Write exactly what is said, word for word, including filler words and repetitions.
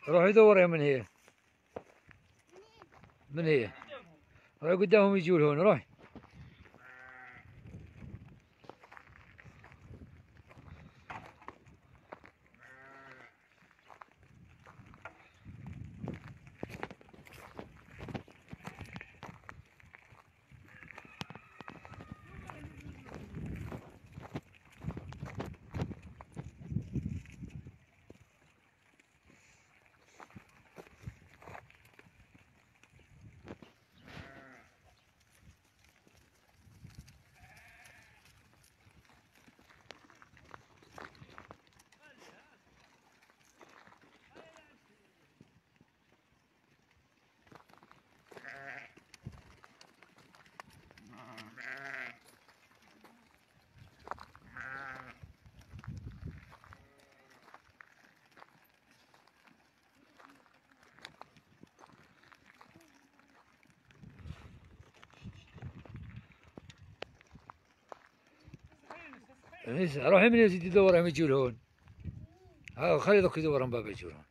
روحي دوريها من هي. من هي. روحي قدامهم يجوا لهون روحي. روحي من يزيد يدورهم يجوا لهون. ها خلي ذوك يدورهم باب يجوا لهون.